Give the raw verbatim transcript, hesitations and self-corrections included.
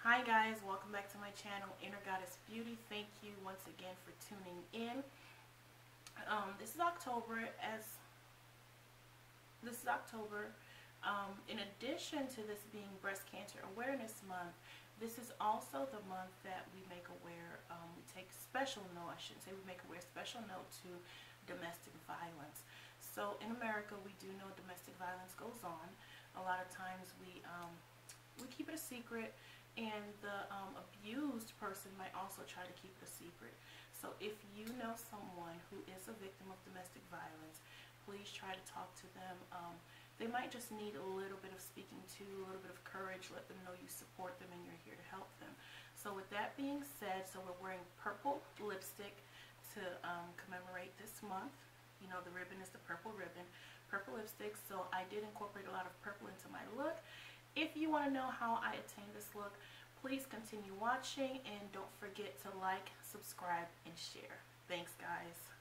Hi guys, welcome back to my channel, Inner Goddess Beauty. Thank you once again for tuning in. Um, this is October. As this is October. Um, in addition to this being Breast Cancer Awareness Month, this is also the month that we make aware, um, we take special note, I shouldn't say we make aware, special note to domestic violence. So in America, we do know domestic violence goes on. A lot of times we, um, we keep it a secret, and the um, abused person might also try to keep it a secret. So if you know someone who is a victim of domestic violence, please try to talk to them. Um, they might just need a little bit of speaking to, a little bit of courage. Let them know you support them and you're here to help them. So with that being said, so we're wearing purple lipstick to um, commemorate this month. You know, the ribbon is the purple ribbon, purple lipstick. So I did incorporate a lot of purple into my look. If you want to know how I attained this look, please continue watching and don't forget to like, subscribe, and share. Thanks, guys.